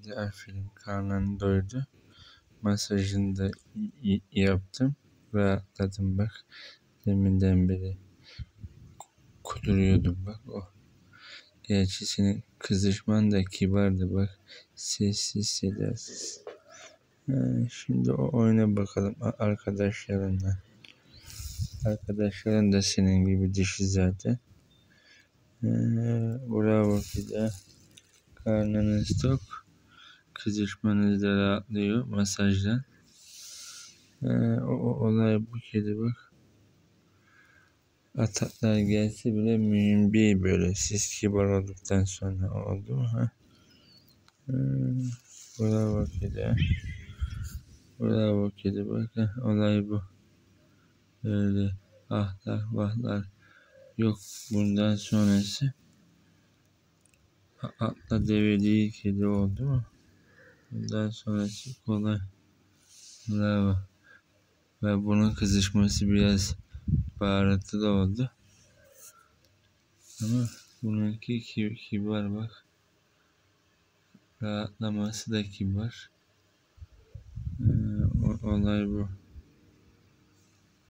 geldi. Aferin, karnını doyurdu. Masajını da yaptım. Rahatladım bak. Deminden beri kuduruyordum bak o. Gerçi senin kızışman da kibardı bak. Sessiz sedasız. Şimdi oyna bakalım arkadaşlarınla. Arkadaşların da senin gibi dişi zaten. Bravo ki de. Karnınız tok. Kızışmanız da rahatlıyor masajdan. Olay bu kedi bak. Ataklar gelse bile mühim değil böyle. Siz kibar olduktan sonra oldu mu? Bravo kedi. Bravo kedi bak. Olay bu. Öyle ahlar vahlar yok bundan sonrası. Atla deve değil kedi oldu mu? Bundan sonrası kolay. Bravo. Ve bunun kızışması biraz baharatlı oldu. Ama bununki kibar bak. Rahatlaması da kibar. Olay bu.